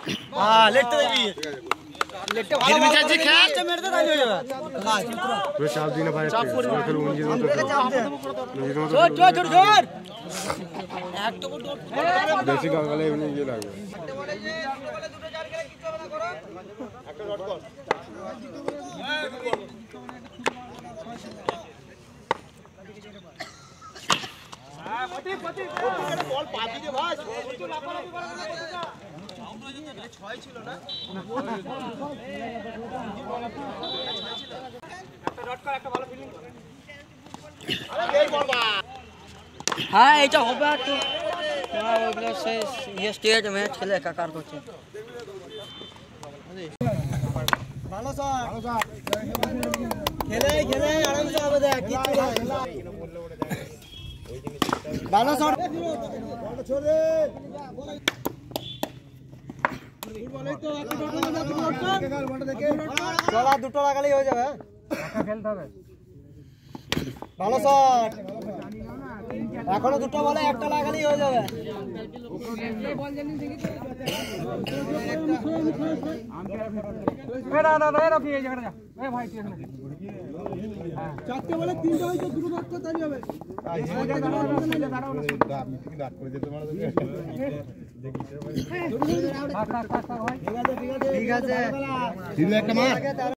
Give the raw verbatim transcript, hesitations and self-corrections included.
हां लेटते देखी लेटते भाলো বিচার যে খেলাটা মেরতে তাই হয়ে যাবে পুরো চাপ দিনে ভাই চাপ করে খেলো উঞ্জির মতো জোর জোর জোর জোর এক তো বেশি গালে এমনি ইয়ে লাগবে একটা ডট কর হ্যাঁ পতি পতি বল পাবি রে ভাই একটু লাপালাপি করা না আউট হয়ে যেত এটা ছয় ছিল না একটা ডট কর একটা ভালো ফিল্ডিং কর আরে বের বল বা হ্যাঁ এটা হবে তো হ্যাঁ ওগুলো সে ये স্টেজ ম্যাচ খেলে একাকার করছে ভালো স্যার ভালো স্যার খেলে খেলে আরাম সে হবে দেখ কিছু না ভালো স্যার বল ছোড়ে বলেই তো একটা ডট লাগা দাও বলটা দেখে চলা দুটো লাগালেই হয়ে যাবে একা খেলতে হবে ভালো শট এখনো দুটো বলে একটা লাগালেই হয়ে যাবে বল জানি দেখি তো এ না না না ফিরে যা যা এ ভাই তুই এখানে চারটে বলে তিনটা হয়তো দুটো ধরতে তাই হবে আমি ঠিক ডাক করে দিতে পারো দেখি থাক থাক থাক ভাই ঠিক আছে ঠিক আছে দিলে একটা মার